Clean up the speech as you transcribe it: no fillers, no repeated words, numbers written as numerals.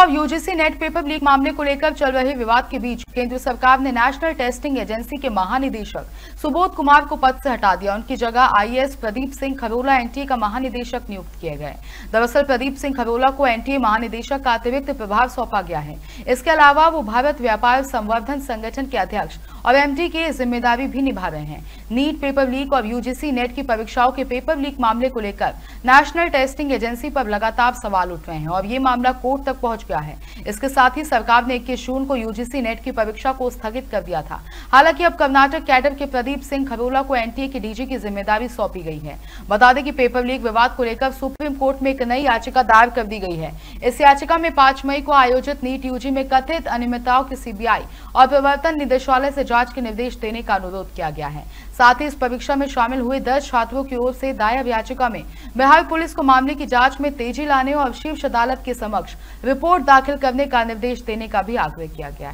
अब UGC net paper leak मामले को लेकर चल रहे विवाद के बीच केंद्र सरकार ने नेशनल टेस्टिंग एजेंसी के महानिदेशक सुबोध कुमार को पद से हटा दिया। उनकी जगह आईएएस प्रदीप सिंह खरोला एनटीए का महानिदेशक नियुक्त किए गए। दरअसल प्रदीप सिंह खरोला को एनटीए महानिदेशक का अतिरिक्त प्रभार सौंपा गया है। इसके अलावा वो भारत व्यापार संवर्धन संगठन के अध्यक्ष और एमडी की जिम्मेदारी भी निभा रहे हैं। नीट पेपर लीक और यूजीसी नेट की परीक्षाओं के पेपर लीक मामले को लेकर नेशनल टेस्टिंग एजेंसी पर लगातार सवाल उठ रहे हैं और ये मामला कोर्ट तक पहुंच गया है। इसके साथ ही सरकार ने 21 जून को यूजीसी नेट की परीक्षा को स्थगित कर दिया था। हालांकि अब कर्नाटक कैडर के प्रदीप सिंह खरोला को एनटीए की डीजी की जिम्मेदारी सौंपी गई है। बता दें कि पेपर लीक विवाद को लेकर सुप्रीम कोर्ट में एक नई याचिका दायर कर दी गई है। इस याचिका में 5 मई को आयोजित नीट यूजी में कथित अनियमितताओं की सीबीआई और प्रवर्तन निदेशालय से जांच के निर्देश देने का अनुरोध किया गया है। साथ ही इस परीक्षा में शामिल हुए 10 छात्रों की ओर से दायर याचिका में बिहार पुलिस को मामले की जांच में तेजी लाने और शीर्ष अदालत के समक्ष रिपोर्ट दाखिल करने का निर्देश देने का भी आग्रह किया गया है।